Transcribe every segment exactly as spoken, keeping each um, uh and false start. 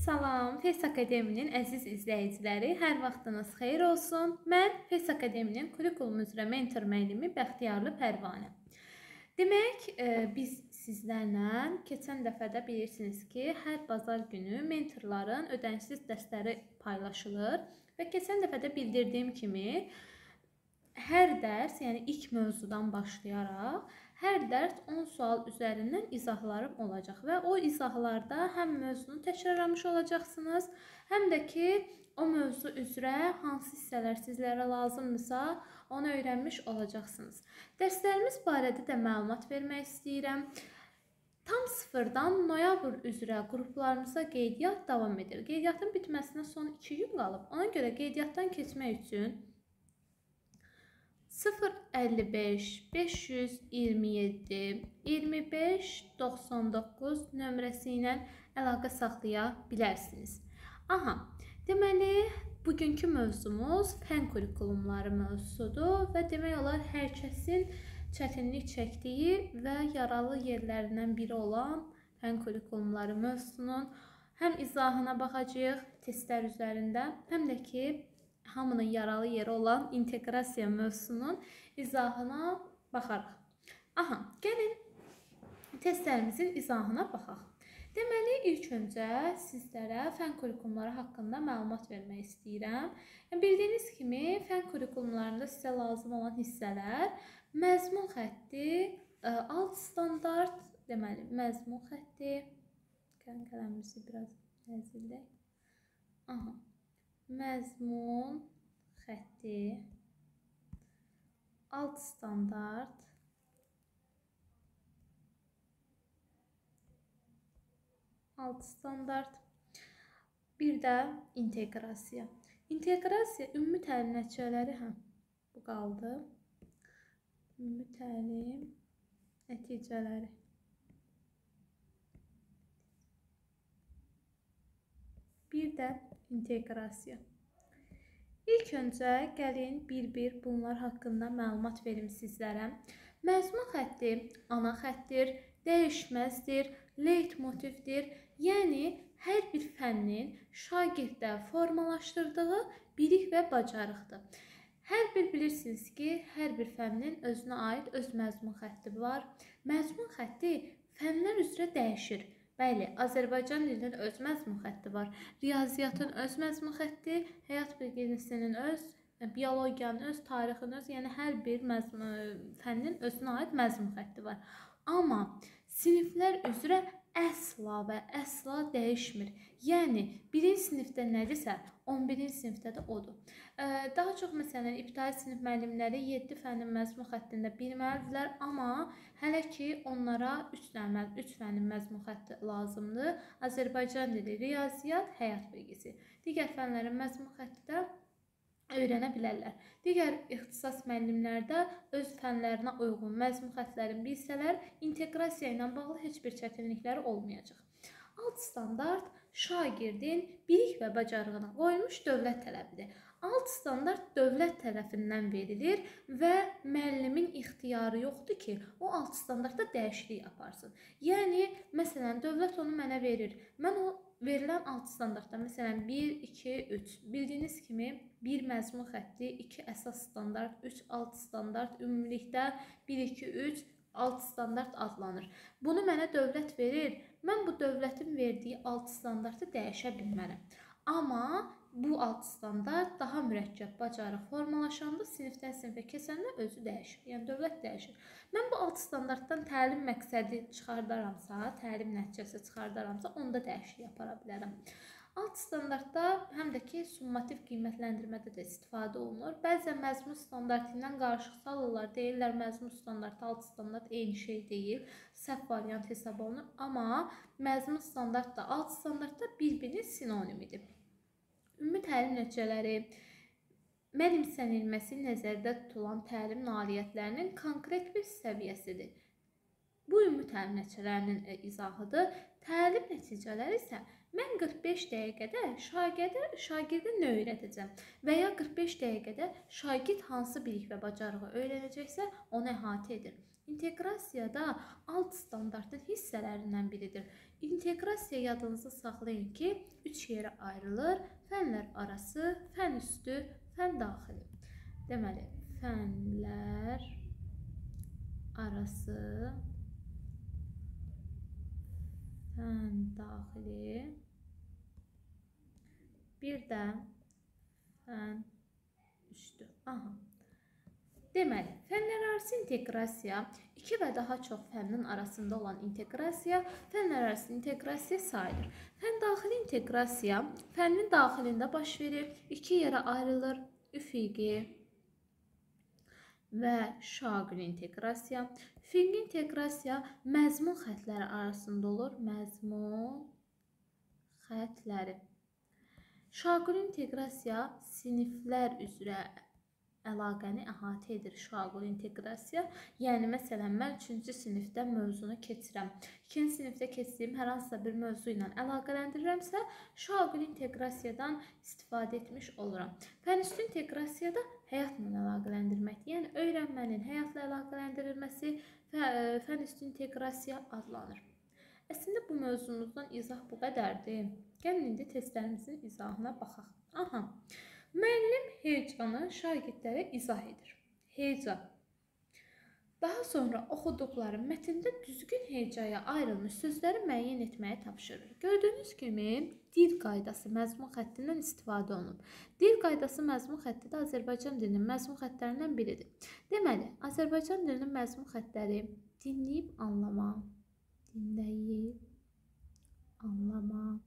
Salam, Fes Akademinin əziz izləyiciləri, hər vaxtınız xeyir olsun. Mən Fes Akademinin kurikulum üzrə mentor müəllimi Bəxtiyarlı Pərvanə. Demək, biz sizlərlə keçən dəfədə bilirsiniz ki, hər bazar günü mentorların ödənişsiz dərsləri paylaşılır və keçən dəfədə bildirdiyim kimi hər dərs, yəni ilk mövzudan başlayaraq, hər dərs on sual üzərindən izahlarım olacaq və o izahlarda həm mövzunu təkrarlamış olacaqsınız, həm də ki, o mövzu üzrə hansı hissələr sizlərə lazımdırsa, onu öyrənmiş olacaqsınız. Dərslərimiz barədə də məlumat vermək istəyirəm. Tam sıfırdan noyabr üzrə qruplarımıza qeydiyyat davam edir. Qeydiyyatın bitməsinə son iki gün qalıb. Ona görə qeydiyyatdan keçmək üçün sıfır əlli beş beş yüz iyirmi yeddi iyirmi beş doxsan doqquz nömrəsi ilə əlaqə saxlaya bilərsiniz. Aha, deməli, bugünkü mövzumuz fən kurikulumları mövzusudur və demək olar hər kəsin çətinlik çəkdiyi və yaralı yerlərindən biri olan fən kurikulumları mövzusunun həm izahına baxacağıq testlər üzərində, həm də ki, hamının yaralı yeri olan inteqrasiya mövzusunun izahına baxarıq. Aha, gəlin testlərimizin izahına baxaq. Deməli, ilk öncə sizlərə fən kurikulumları haqqında məlumat vermək istəyirəm. Bildiyiniz kimi, fən kurikulumlarında sizə lazım olan hissələr məzmun xətti, alt standart, deməli, məzmun xətti, qələmimizi biraz nəzildək. Aha. Məzmun xətti, alt standart, alt standart, bir də inteqrasiya. İnteqrasiya ümumi təlim nəticələri, hə, bu qaldı. Ümumi təlim nəticələri. Bir də inteqrasiya. İlk öncə gəlin bir-bir bunlar haqqında məlumat verim sizlərə. Məzmun xətti ana xəttir, dəyişməzdir, leytmotivdir. Yəni, hər bir fənnin şagirddə formalaşdırdığı bilik və bacarıqdır. Hər bir bilirsiniz ki, hər bir fənnin özünə aid öz məzmun xətti var. Məzmun xətti fənlər üzrə dəyişir. Bəli, Azərbaycan dilinin öz məzmun xətti var, riyaziyyatın öz məzmun xətti, həyat bilgisinin öz, biologiyanın öz, tarixin öz, yəni hər bir fənnin özünə aid məzmun xətti var. Amma siniflər üzrə əsla və əsla dəyişmir. Yəni, birinci sinifdə nədirsə, on birinci sinifdə də odur. Daha çox, məsələn, ibtidai sinif müəllimləri yeddi fənin məzmun xəttində bilməlidirlər, amma hələ ki, onlara üç fənin məzmun xətti lazımdır. Azərbaycan dili, riyaziyyat, həyat bilgisi. Digər fənlərin məzmun xətti də öyrənə bilərlər. Digər ixtisas müəllimlərdə öz fənlərinə uyğun məzmun xəttlərin bilsələr, inteqrasiya ilə bağlı heç bir çətinlikləri olmayacaq. Alt standart şagirdin bilik və bacarığına qoyulmuş dövlət tələbidir. Alt standart dövlət tərəfindən verilir və müəllimin ixtiyarı yoxdur ki, o alt standartda dəyişiklik aparsın. Yəni, məsələn, dövlət onu mənə verir. Mən o verilən alt standartda, məsələn, bir, iki, üç, bildiyiniz kimi bir məzmun xətti, iki əsas standart, üç alt standart, ümumilikdə bir, iki, üç alt standart adlanır. Bunu mənə dövlət verir, mən bu dövlətin verdiyi alt standartı dəyişə bilmərəm. Amma bu alt standart daha mürəkkəb bacarıq formalaşanda sinifdən sinifə keçəndə özü dəyişir, yəni dövlət dəyişir. Mən bu alt standartdan təlim məqsədi çıxardaramsa, təlim nəticəsi çıxardaramsa, onda dəyişiklik yapara bilərəm. Alt standartda həm də ki, summativ qiymətləndirmədə də istifadə olunur. Bəzən məzmun standartı ilə qarışıq salırlar, deyirlər məzmun standartı, alt standart eyni şey deyil, səhv variant hesab olunur. Amma məzmun standart da alt standart da bir-birinin sinonimidir. Ümumi təlim nəticələri mənimsənilməsi nəzərdə tutulan təlim nailiyyətlərinin konkret bir səviyyəsidir. Bu ümumi təlim nəticələrinin izahıdır. Təlim nəticələri isə mən qırx beş dəqiqədə şagirdə, şagirdə nə öyrədəcəm və ya qırx beş dəqiqədə şagird hansı bilik və bacarığı öyrənəcəksə, onu əhatə edir. İnteqrasiyada alt standartın hissələrindən biridir. İnteqrasiya yadınızda saxlayın ki, üç yerə ayrılır. Fənlər arası, fən üstü, fən daxili. Deməli, fənlər arası, fən daxili, bir də fən üstü. Aha. Deməli, fənlər arası inteqrasiya iki və daha çox fənin arasında olan inteqrasiya fənlər arası inteqrasiya sayılır. Fən daxili inteqrasiya fənin daxilində baş verir, iki yerə ayrılır. Üfüqi və şaqili inteqrasiya. Üfüqi inteqrasiya məzmun xətləri arasında olur. Məzmun xətləri. Şaqili inteqrasiya siniflər üzrə əlaqəni əhatə edir. Şaqili inteqrasiya, yəni məsələn mən üçüncü sinifdə mövzunu keçirəm. ikinci sinifdə keçdiyim hər hansısa bir mövzu ilə əlaqələndirirəmsə, şaqili inteqrasiyadan istifadə etmiş oluram. Fənüstü inteqrasiyada həyatla əlaqələndirmək, yəni öyrənmənin həyatla əlaqələndirilməsi fənüstü inteqrasiya adlanır. Əslində bu mövzumuzdan izah bu qədərdir. Gəlin indi testlərimizin izahına baxaq. Aha. Müəllim heyecanı şagirdlərə izah edir. Heyecan. Daha sonra oxuduqları mətndə düzgün hecaya ayrılmış sözləri müəyyən etməyə tapşırır. Gördüyünüz kimi dil qaydası məzmun xəttindən istifadə olunub. Dil qaydası məzmun xətti də Azərbaycan dilinin məzmun xəttlərindən biridir. Deməli, Azərbaycan dilinin məzmun xəttləri dinləyib anlama, dinləyib anlama,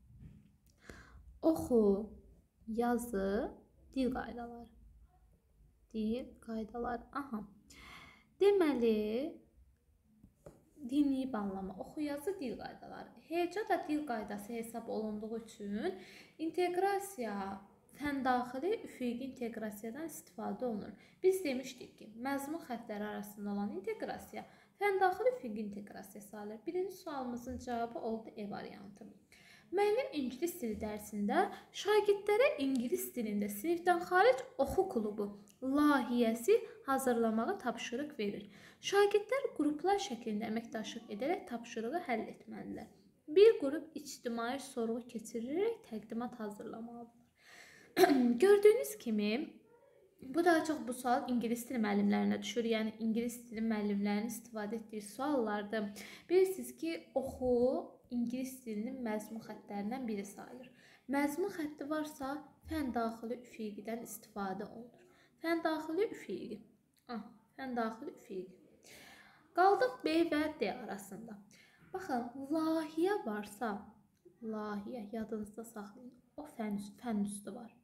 oxu, yazı, dil qaydaları. Dil qaydaları. Aha. Deməli, dinləyib anlama, oxu, yazı, dil qaydaları. Heca da dil qaydası hesab olunduğu üçün inteqrasiya fən daxili üfüqi inteqrasiyadan istifadə olunur. Biz demişdik ki, məzmun xətləri arasında olan inteqrasiya fən daxili üfüqi inteqrasiya sayılır. Birinci sualımızın cavabı oldu E variantı. Müəllim ingilis dili dərsində şagirdlərə ingilis dilində sinifdən xaric oxu klubu layihəsi hazırlamağa tapşırıq verir. Şagirdlər qruplar şəklində əməkdaşlıq edərək tapşırığı həll etməlidirlər. Bir qrup ictimai sorğu keçirərək təqdimat hazırlamalıdır. Gördüyünüz kimi bu daha çox bu sual ingilis dili müəllimlərinə düşür. Yəni ingilis dili müəllimlərinin istifadə etdiyi suallardır. Bilirsiniz ki, oxu ingilis dilinin məzmun xəttlərindən biri sayılır. Məzmun xətti varsa, fən daxili üfüqidən istifadə olunur. Fən daxili üfüqi. Ah, fən daxili üfüqi. Qaldıq B və D arasında. Baxın, layihə varsa, layihə yadınızda saxlayın. O fən, fən üstü var.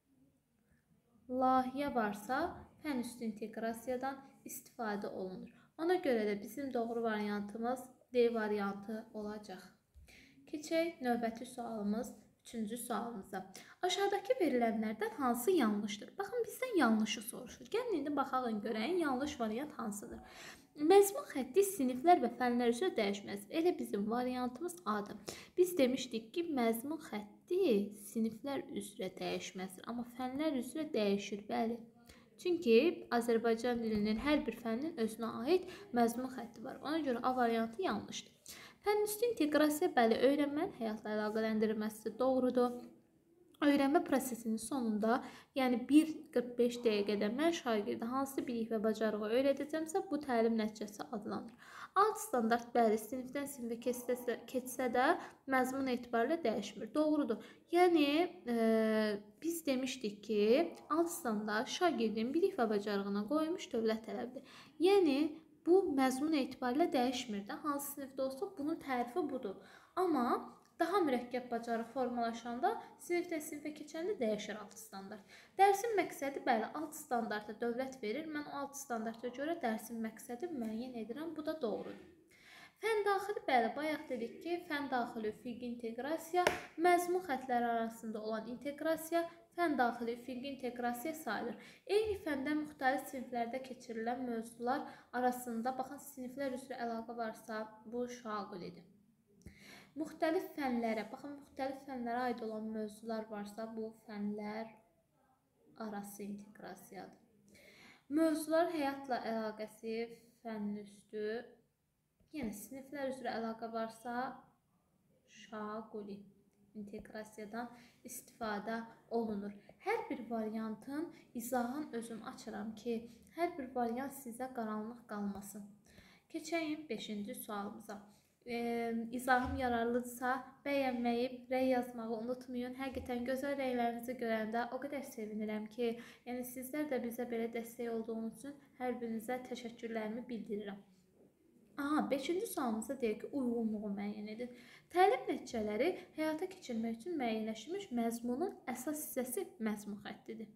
Layihə varsa, fən üstü inteqrasiyadan istifadə olunur. Ona görə də bizim doğru variantımız D variantı olacaq. Keçək növbəti sualımız, üçüncü sualımıza. Aşağıdakı verilənlərdən hansı yanlışdır? Baxın, bizdən yanlışı soruşur. Gəlin indi baxalım görəyin yanlış variant hansıdır? Məzmun xətti siniflər və fənlər üzrə dəyişməz. Elə bizim variantımız A'dır. Biz demişdik ki, məzmun xətti siniflər üzrə dəyişməzdir. Amma fənlər üzrə dəyişir, bəli. Çünki Azərbaycan dilinin hər bir fənnin özünə aid məzmun xətti var. Ona görə A variantı yanlışdır. Fənüstü inteqrasiya, bəli, öyrənmənin həyatla əlaqələndirilməsi doğrudur. Öyrənmə prosesinin sonunda, yəni bir qırx beş dəqiqədə mən şagirdə hansı bilik və bacarığı öyrədəcəmsə, bu təlim nəticəsi adlanır. Alt standart, bəli, sinifdən sinifə keçsə, keçsə də məzmun etibarilə dəyişmir. Doğrudur. Yəni, e, biz demişdik ki, alt standart şagirdin bilik və bacarığına qoymuş dövlət tələbidir. Yəni, bu məzmun etibarilə dəyişmir də. Hansı sinifdə olsa, bunun tərifi budur. Amma daha mürəkkəb bacarıq formalaşanda, sinifdən sinifə keçəndə dəyişir alt standart. Dərsin məqsədi, bəli, alt standartı dövlət verir. Mən o alt standarta görə dərsin məqsədi müəyyən edirəm. Bu da doğrudur. Fən daxili, bəli, bayaq dedik ki, fən daxili üfüqi inteqrasiya, məzmun xətləri arasında olan inteqrasiya, fən daxili üfüqi inteqrasiya sayılır. Eyni fəndə müxtəlif siniflərdə keçirilən mövzular arasında, baxın, siniflər üzrə əlaqə varsa, bu şaqilidir. Müxtəlif fənlərə, baxın, müxtəlif fənlərə aid olan mövzular varsa, bu fənlər arası inteqrasiyadır. Mövzular həyatla əlaqəsi, fənn üstü, yəni siniflər üzrə əlaqə varsa, Şaquli inteqrasiyadan istifadə olunur. Hər bir variantın izahını özüm açıram ki, hər bir variant sizə qaranlıq qalmasın. Keçəyim beşinci sualımıza. E, izahım yararlıdırsa bəyənməyi, rəy yazmağı unutmayın. Həqiqətən gözəl rəylərinizi görəndə o qədər sevinirəm ki, yəni sizlər də bizə belə dəstək olduğunuz üçün hər birinizə təşəkkürlərimi bildirirəm. Aha, beşinci sualımızda deyir ki, uyğunluğu müəyyən edin. Təlim nəticələri həyata keçirmək üçün müəyyənləşdirilmiş məzmunun əsas hissəsi məzmun xəttidir.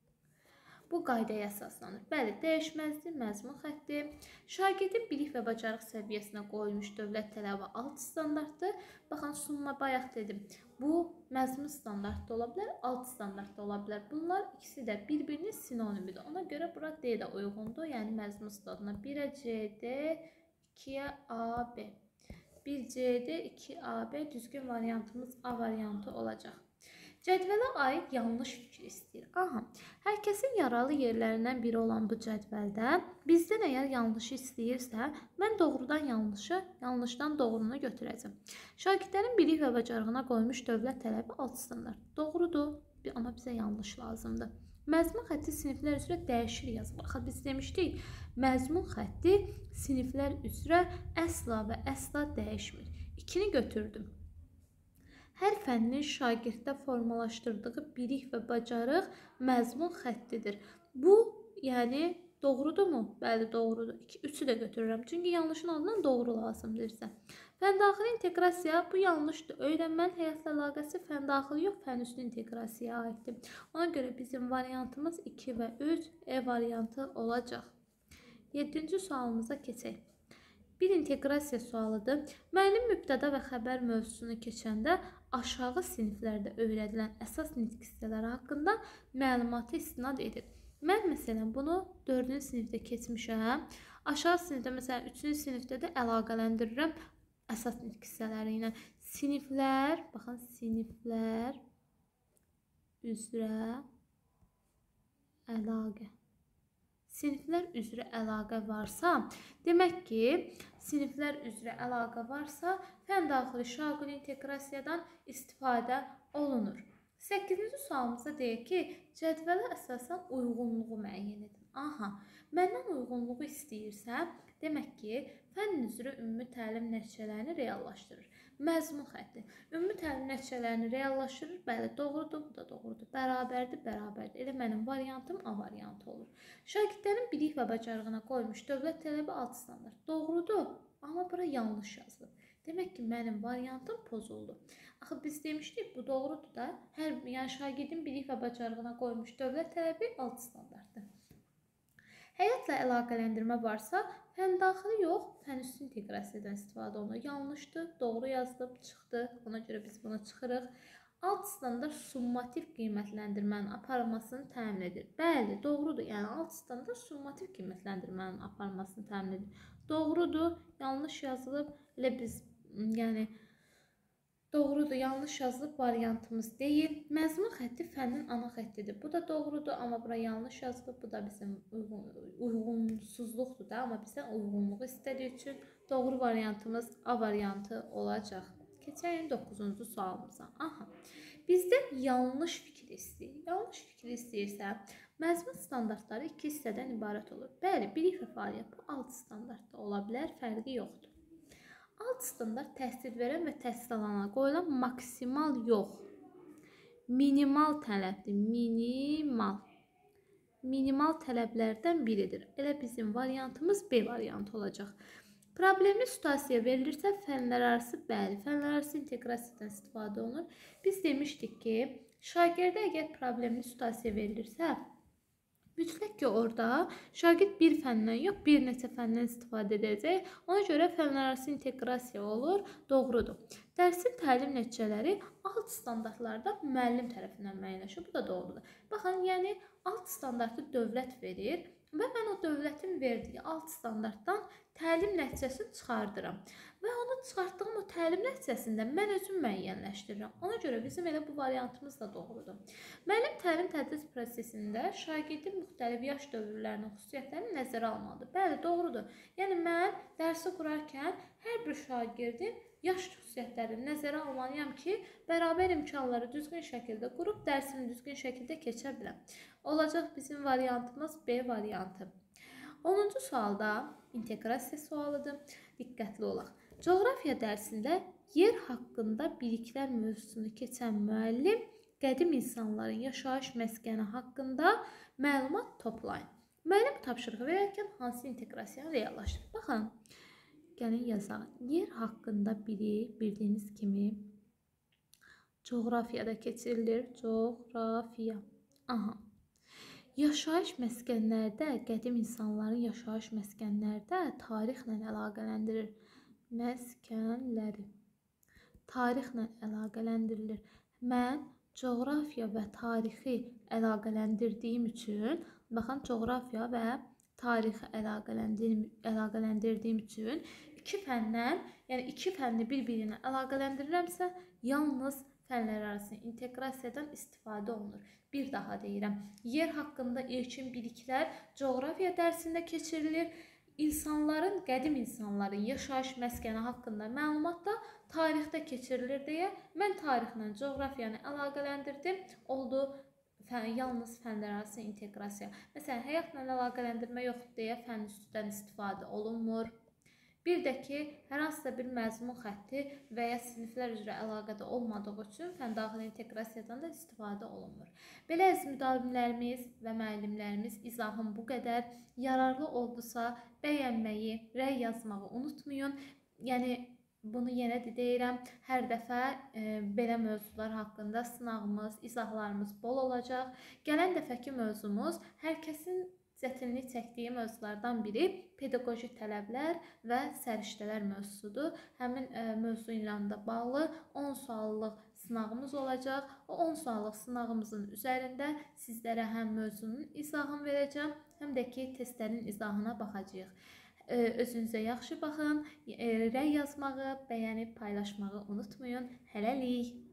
Bu qaydaya əsaslanır. Bəli, dəyişməzdir, məzmun xətti. Şagirdin bilik və bacarıq səviyyəsinə qoyulmuş dövlət tələbi alt standartdır. Baxın, sunma bayaq dedim. Bu məzmun standartda ola bilər, alt standartda ola bilər. Bunlar ikisi də bir-birinin sinonimidir. Ona görə bura D də uyğundur. Yəni məzmun standartına birə C D, ikiyə A B. bir C D, iki A B düzgün variantımız A variantı olacaq. Cədvələ aid yanlış fikir istəyir. Aha, hər kəsin yaralı yerlərindən biri olan bu cədvəldə bizdən əgər yanlışı istəyirsə, mən doğrudan yanlışı, yanlışdan doğrunu götürəcəm. Şagirdlərin bilik və bacarığına qoymuş dövlət tələbi alt standart. Doğrudur, amma bizə yanlış lazımdır. Məzmun xətti siniflər üzrə dəyişir yazılır. Axı biz demişdik, məzmun xətti siniflər üzrə əsla və əsla dəyişmir. İkini götürdüm. Hər fənnin şagirddə formalaşdırdığı bilik və bacarıq məzmun xəttidir. Bu, yəni doğrudurmu? Bəli, doğrudur. Üçü də götürürəm. Çünki yanlışın adından doğru lazımdır isə. Fəndaxili inteqrasiya bu yanlışdır. Öyrənmənin həyatla əlaqəsi fəndaxili yox, fənüstü inteqrasiyaya aiddir. Ona görə bizim variantımız iki və üç E variantı olacaq. yeddinci sualımıza keçək. Bir inteqrasiya sualıdır. Müəllim mübtəda və xəbər mövzusunu keçəndə aşağı siniflərdə öyrədilən əsas nitq hissələri haqqında məlumatı istinad edir. Mən məsələn bunu dördüncü sinifdə keçmişəm. Aşağı sinifdə məsələn üçüncü sinifdə də əlaqələndirirəm əsas nitq hissələri ilə. Siniflər, baxın siniflər üzrə əlaqə. Siniflər üzrə əlaqə varsa, demək ki, siniflər üzrə əlaqə varsa, fəndaxili şaquli inteqrasiyadan istifadə olunur. səkkizinci sualımızda deyir ki, cədvələ əsasən uyğunluğu müəyyən edin. Aha, məndən uyğunluğu istəyirsə, demək ki, fənn üzrə ümumi təlim nəticələrini reallaşdırır. Məzmun xətti. Ümumi təlim nəticələrini reallaşdırır. Bəli, doğrudur, bu da doğrudur. Bərabərdir, bərabərdir. Elə mənim variantım A variantı olur. Şagirdlərin bilik və bacarığına qoymuş dövlət tələbi alt standart. Doğrudur, amma bura yanlış yazılıb. Demək ki, mənim variantım pozuldu. Axı biz demişdik, bu doğrudur da. Hər yəni şagirdin bilik və bacarığına qoymuş dövlət tələbi alt standartdır. Həyatla əlaqələndirmə varsa, fəndaxili yox, fənüstü inteqrasiyadan istifadə olunur. Yanlışdır, doğru yazılıb, çıxdı. Ona görə biz bunu çıxırıq. Alt standart summativ qiymətləndirmənin aparılmasını təmin edir. Bəli, doğrudur. Yəni alt standart summativ qiymətləndirmənin aparılmasını təmin edir. Doğrudur, yanlış yazılıb. Elə biz, yəni doğrudur, yanlış yazılıb variantımız deyil. Məzmun xətti fənnin ana xəttidir. Bu da doğrudur, amma bura yanlış yazılıb. Bu da bizim uyğun, uyğunsuzluqdur da, amma bizdən uyğunluğu istədiyi üçün doğru variantımız A variantı olacaq. Keçəyim doqquzuncu sualımıza. Aha, bizdən yanlış fikir istəyir. Yanlış fikir istəyirsə, məzmun standartları iki hissədən ibarət olur. Bəli, bilik və fəaliyyət bu alt standartda ola bilər, fərqi yoxdur. Alt standart təhsil verən və təhsil alana qoyulan maksimal yox, minimal tələbdir. Minimal. Minimal tələblərdən biridir. Elə bizim variantımız B variantı olacaq. Problemli situasiya verilirsə, fənlər arası bəli, fənlər arası inteqrasiyadan istifadə olunur. Biz demişdik ki, şagirdə əgər problemli situasiya verilirsə, mütləq ki, orada şagird bir fəndən yox, bir neçə fəndən istifadə edəcək. Ona görə fənlər arası inteqrasiya olur, doğrudur. Dərsin təlim nəticələri alt standartlarda müəllim tərəfindən müəyyənləşir. Bu da doğrudur. Baxın, yəni alt standartı dövlət verir və mən o dövlətin verdiyi alt standartdan təlim nəticəsini çıxardıram. Və onu çıxartdığım o təlim nəticəsində mən özüm müəyyənləşdirirəm. Ona görə bizim elə bu variantımız da doğrudur. Müəllim təlim-tədris prosesində şagirdin müxtəlif yaş dövrlərinin xüsusiyyətlərini nəzərə almalıdır. Bəli, doğrudur. Yəni mən dərsi qurarkən hər bir şagirdin yaş xüsusiyyətlərini nəzərə almalıyam ki, bərabər imkanları düzgün şəkildə qurub dərsimi düzgün şəkildə keçə biləm. Olacaq bizim variantımız B variantı. onuncu sualda inteqrasiya sualıdır. Diqqətli olaq. Coğrafiya dərsində yer haqqında biliklər mövzusunu keçən müəllim qədim insanların yaşayış məskəni haqqında məlumat toplayın. Müəllim tapşırığı verərkən hansı inteqrasiyanı reallaşdırır? Baxın, gəlin yazaq. Yer haqqında biri, bildiyiniz kimi, coğrafiyada keçirilir. Coğrafiya. Aha. Yaşayış məskənlərdə, qədim insanların yaşayış məskənlərdə tarixlə əlaqələndirir. Məskənləri. Tarixlə əlaqələndirilir. Mən coğrafiya və tarixi əlaqələndirdiyim üçün, baxın, coğrafiya və tarixi əlaqələndirdiyim üçün iki fəndən, yəni iki fənni bir-birinə əlaqələndirirəmsə, yalnız fənlər arası inteqrasiyadan istifadə olunur. Bir daha deyirəm, yer haqqında ilkin biliklər coğrafiya dərsində keçirilir. İnsanların, qədim insanların yaşayış məskəni haqqında məlumat da tarixdə keçirilir deyə mən tarixlə coğrafiyanı əlaqələndirdim. Oldu fən, yalnız fənlər arası inteqrasiya. Məsələn, həyatla əlaqələndirmə yoxdur deyə fənn üstüdən istifadə olunmur. Bir də ki, hər hansısa bir məzmun xətti və ya siniflər üzrə əlaqədə olmadığı üçün fəndaxili inteqrasiyadan da istifadə olunmur. Belə əziz müdavimlərimiz və müəllimlərimiz, izahım bu qədər. Yararlı oldusa bəyənməyi, rəy yazmağı unutmayın. Yəni, bunu yenə də deyirəm, hər dəfə e, belə mövzular haqqında sınağımız, izahlarımız bol olacaq. Gələn dəfəki mövzumuz hər kəsin çətinlik çəkdiyi mövzulardan biri pedaqoji tələblər və səriştələr mövzusudur. Həmin ə, mövzu ilə də bağlı on suallıq sınağımız olacaq. O on suallıq sınağımızın üzərində sizlərə həm mövzunun izahını verəcəm, həm də ki, testlərin izahına baxacağıq. Özünüzə yaxşı baxın, rəy yazmağı, bəyənib paylaşmağı unutmayın. Hələlik!